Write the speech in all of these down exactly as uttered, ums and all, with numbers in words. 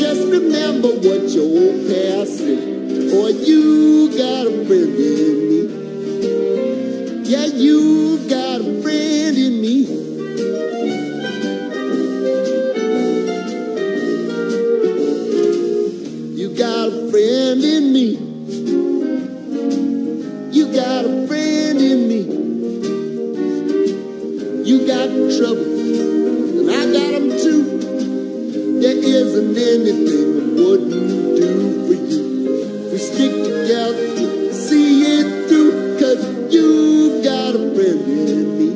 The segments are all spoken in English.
Just remember what your old past said. Boy, you got a friend in me. Yeah, you got a friend in me. You got a friend in me. You got a friend in me. You got trouble, and I got them too. There isn't anything I wouldn't do for you. We stick together, see it through, 'cause you got a friend in me.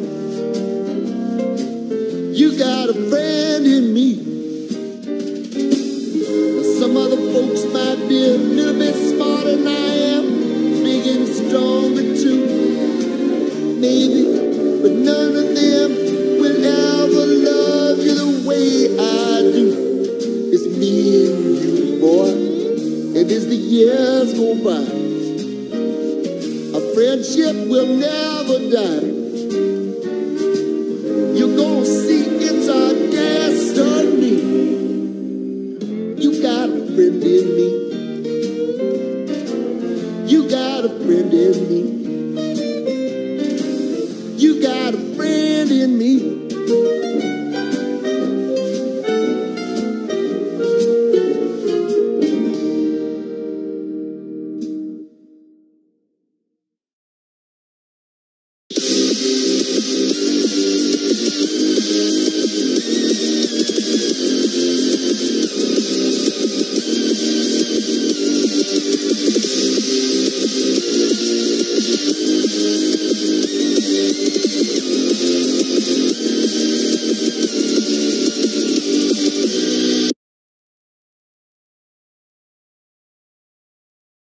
You got a friend in me. Some other folks might be a little bit smarter than I am, big and stronger too, maybe, but none of them will ever love you the way I do. It's me and you, boy, and as the years go by, our friendship will never die. You're gonna see it's our destiny. You got a friend in me. You got a friend in me.